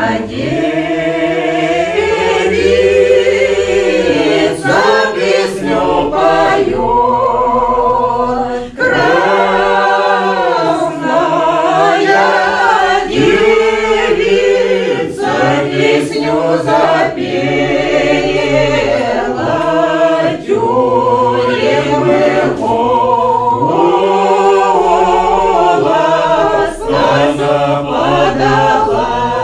девица песню поет, красная девица песню запела, тюрьмы голос она подала.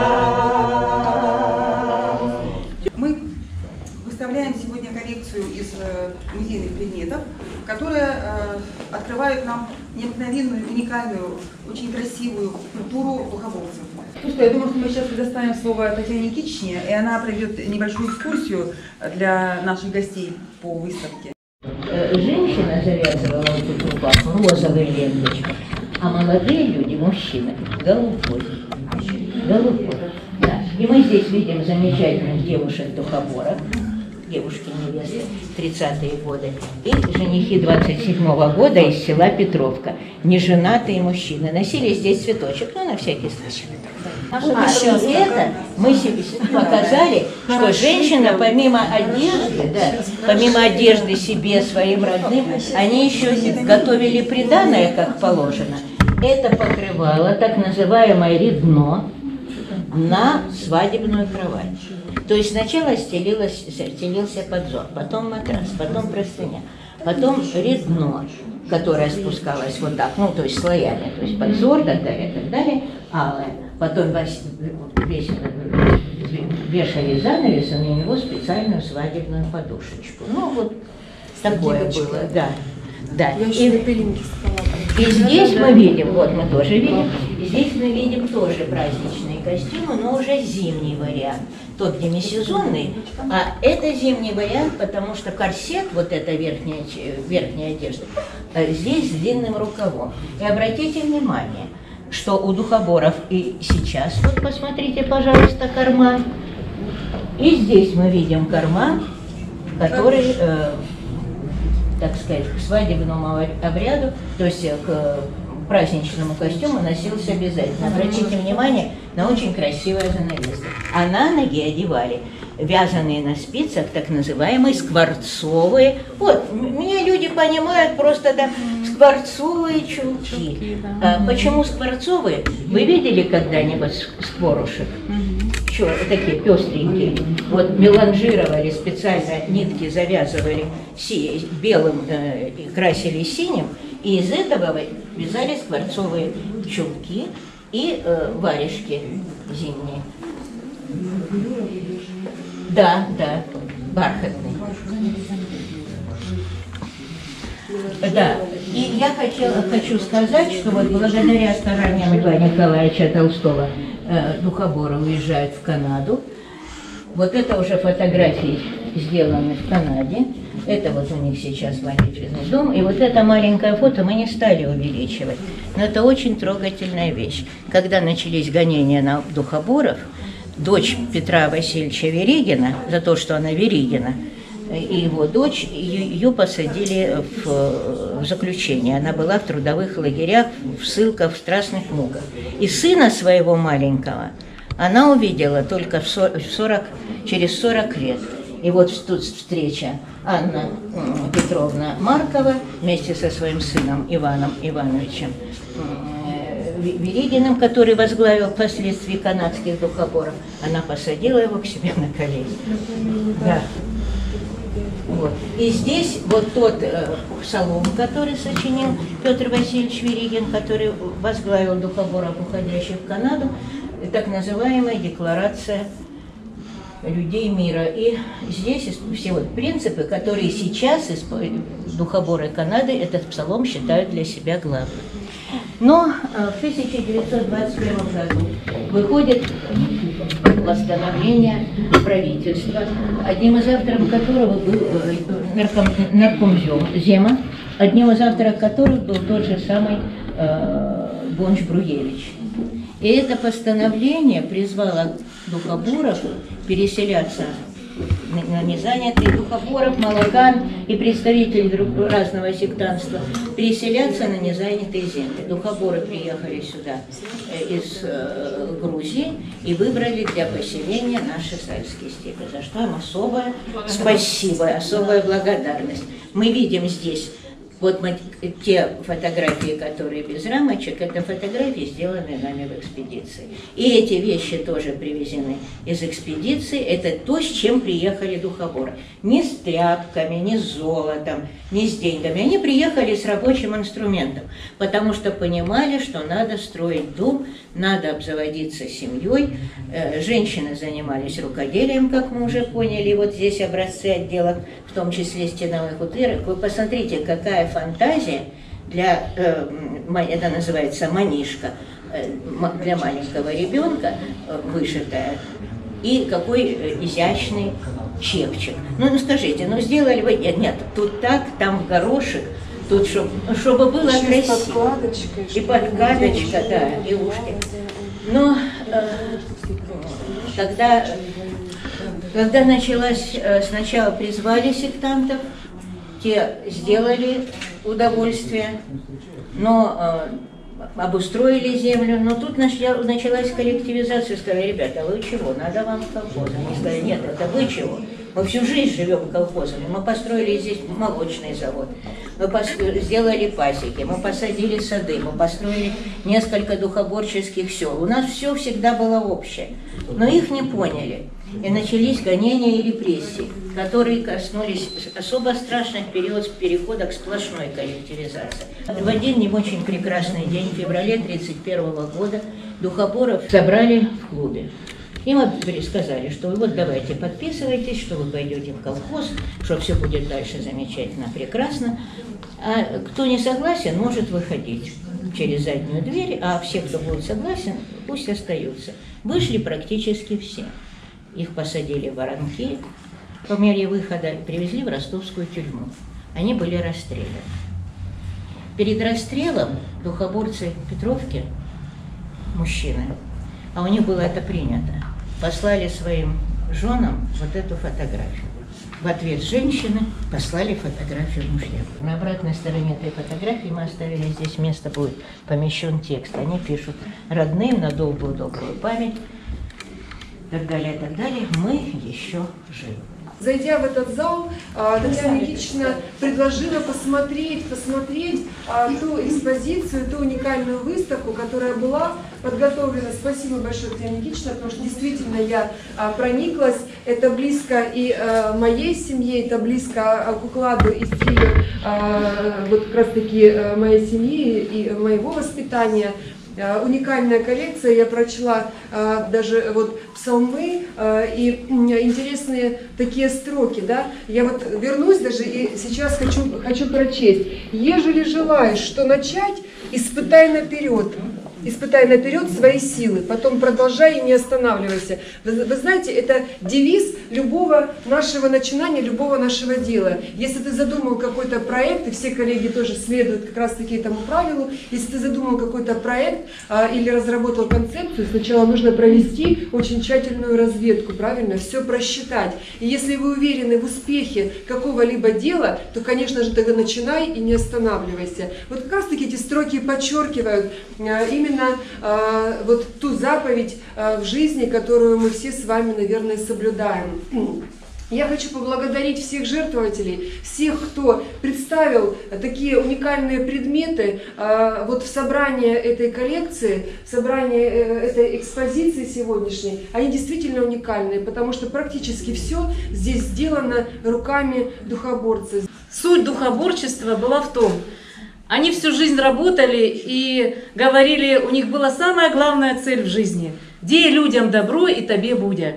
Мы выставляем сегодня коллекцию из музейных предметов, которые открывают нам необыкновенную, уникальную, очень красивую культуру духоборцев. Ну что, я думаю, что мы сейчас предоставим слово Татьяне Никитичне, и она проведет небольшую экскурсию для наших гостей по выставке. Женщина завязывала эту рубаху розовой ленточкой, а молодые люди, мужчины, голубой. Голубой. Да. И мы здесь видим замечательных девушек-духоборов, девушки-невесты, 30-е годы, и женихи 27-го года из села Петровка, неженатые мужчины. Носили здесь цветочек, ну, на всякий случай. И это мы себе показали, что женщина помимо одежды, да, помимо одежды себе, своим родным, они еще готовили приданое, как положено. Это покрывало так называемое редно на свадебную кровать. То есть сначала стелился подзор, потом матрас, потом простыня, потом редно, которое спускалось вот так, ну то есть слоями, то есть подзор, так далее, алое. Потом вешали занавес, и на него специальную свадебную подушечку. Ну вот такое было, да. Да. И здесь мы видим, вот мы тоже видим, здесь мы видим тоже праздничные костюмы, но уже зимний вариант. Тот демисезонный, а это зимний вариант, потому что корсет, вот эта верхняя одежда, здесь с длинным рукавом. И обратите внимание, что у духоборов и сейчас, вот посмотрите, пожалуйста, карман. И здесь мы видим карман, который, так сказать, к свадебному обряду, то есть к праздничному костюму носился обязательно. Обратите внимание на очень красивые занавески. А на ноги одевали вязаные на спицах, так называемые скворцовые. Вот, меня люди понимают просто, да, скворцовые чулки. Почему скворцовые? Вы видели когда-нибудь скворушек? Такие пестренькие. Вот меланжировали специально, нитки завязывали белым, красили синим, и из этого вязали скворцовые чулки и варежки зимние. Да, да, бархатный. Да, и я хочу сказать, что вот благодаря стараниям Льва Николаевича Толстого духоборы уезжают в Канаду. Вот это уже фотографии, сделаны в Канаде. Это вот у них сейчас молитвенный дом. И вот это маленькое фото мы не стали увеличивать. Но это очень трогательная вещь. Когда начались гонения на духоборов, дочь Петра Васильевича Веригина, за то, что она Веригина, и его дочь, ее посадили в заключение. Она была в трудовых лагерях, в ссылках, в страшных муках. И сына своего маленького она увидела только через 40 лет. И вот тут встреча Анна Петровна Маркова вместе со своим сыном Иваном Ивановичем Веригиным, который возглавил впоследствии канадских духоборов. Она посадила его к себе на колени. Да. Вот. И здесь вот тот псалом, который сочинил Петр Васильевич Веригин, который возглавил духоборов, уходящих в Канаду, так называемая декларация людей мира. И здесь все вот принципы, которые сейчас духоборы Канады этот псалом считают для себя главным. Но в 1921 году выходит постановление правительства, одним из авторов которого был наркомзема, одним из авторов которых был тот же самый Бонч-Бруевич. И это постановление призвало духоборов переселяться не занятые, Духоборов, Малакан и представители разного сектанства переселяться на незанятые земли. Духоборы приехали сюда из Грузии и выбрали для поселения наши Сальские степи, за что им особое спасибо, особая благодарность. Мы видим здесь вот те фотографии, которые без рамочек, это фотографии, сделанные нами в экспедиции. И эти вещи тоже привезены из экспедиции. Это то, с чем приехали духоборы. Не с тряпками, не с золотом, не с деньгами. Они приехали с рабочим инструментом, потому что понимали, что надо строить дом, надо обзаводиться семьей. Женщины занимались рукоделием, как мы уже поняли. Вот здесь образцы отделок, в том числе стеновых утырок. Вы посмотрите, какая фантазия для, это называется манишка, для маленького ребенка вышитая. И какой изящный чепчик. Ну скажите, ну сделали вы, нет, тут так, там в горошек, тут чтобы было красиво. И подкладочка, да, и ушки. Но когда началась, сначала призвали сектантов, те сделали удовольствие, но обустроили землю, но тут началась коллективизация, сказали, ребята, а вы чего, надо вам колхоз? Они сказали, нет, это вы чего? Мы всю жизнь живем колхозами, мы построили здесь молочный завод, мы сделали пасеки, мы посадили сады, мы построили несколько духоборческих сел. У нас все всегда было общее, но их не поняли. И начались гонения и репрессии, которые коснулись особо страшных период перехода к сплошной коллективизации. В один не очень прекрасный день, в феврале 1931 года, духоборов собрали в клубе. Им сказали, что вот давайте подписывайтесь, что вы пойдете в колхоз, что все будет дальше замечательно, прекрасно. А кто не согласен, может выходить через заднюю дверь, а все, кто будет согласен, пусть остаются. Вышли практически все. Их посадили в воронки, по мере выхода привезли в ростовскую тюрьму. Они были расстреляны. Перед расстрелом духоборцы Петровки, мужчины, а у них было это принято, послали своим женам вот эту фотографию. В ответ женщины послали фотографию мужьям. На обратной стороне этой фотографии мы оставили здесь место, будет помещен текст. Они пишут: родным на долгую добрую память, так далее, мы еще живы. Зайдя в этот зал, Татьяна Никитична предложила посмотреть ту экспозицию, ту уникальную выставку, которая была подготовлена. Спасибо большое, Татьяна Никитична, потому что действительно я прониклась. Это близко и моей семье, это близко к укладу и стилю вот как раз таки моей семьи и моего воспитания. Уникальная коллекция, я прочла даже вот псалмы и интересные такие строки, да. Я вот вернусь даже и сейчас хочу прочесть. «Ежели желаешь, что начать, испытай наперед свои силы, потом продолжай и не останавливайся». Вы знаете, это девиз любого нашего начинания, любого нашего дела. Если ты задумал какой-то проект, и все коллеги тоже следуют как раз таки этому правилу, если ты задумал какой-то проект или разработал концепцию, сначала нужно провести очень тщательную разведку, правильно, все просчитать. И если вы уверены в успехе какого-либо дела, то, конечно же, тогда начинай и не останавливайся. Вот как раз таки эти строки подчеркивают именно вот ту заповедь в жизни, которую мы все с вами, наверное, соблюдаем. Я хочу поблагодарить всех жертвователей, всех, кто представил такие уникальные предметы вот в собрании этой коллекции, в собрании этой экспозиции сегодняшней. Они действительно уникальные, потому что практически все здесь сделано руками духоборцев. Суть духоборчества была в том, они всю жизнь работали и говорили, у них была самая главная цель в жизни – «Дей людям добро и тебе будя».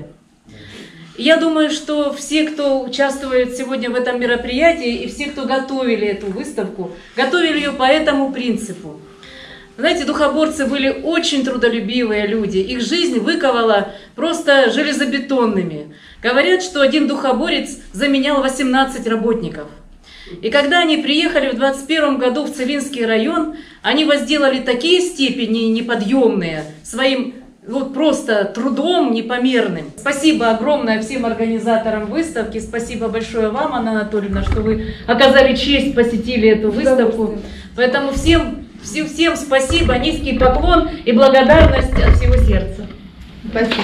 Я думаю, что все, кто участвует сегодня в этом мероприятии, и все, кто готовили эту выставку, готовили ее по этому принципу. Знаете, духоборцы были очень трудолюбивые люди, их жизнь выковала просто железобетонными. Говорят, что один духоборец заменял 18 работников. И когда они приехали в 21 году в Целинский район, они возделали такие степени неподъемные своим вот просто трудом непомерным. Спасибо огромное всем организаторам выставки, спасибо большое вам, Анна Анатольевна, что вы оказали честь, посетили эту выставку. Поэтому всем спасибо, низкий поклон и благодарность от всего сердца. Спасибо.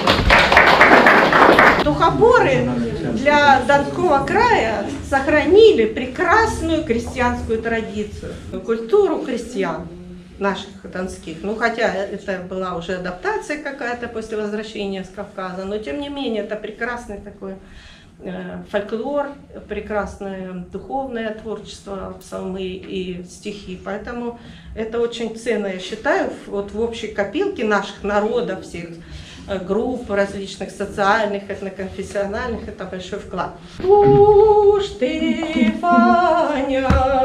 Духоборы для Донского края сохранили прекрасную крестьянскую традицию, культуру крестьян наших донских. Ну, хотя это была уже адаптация какая-то после возвращения с Кавказа, но тем не менее это прекрасный такой фольклор, прекрасное духовное творчество, псалмы и стихи. Поэтому это очень ценно, я считаю, вот в общей копилке наших народов, всех групп различных, социальных, этноконфессиональных, это большой вклад. Уж ты, Ваня,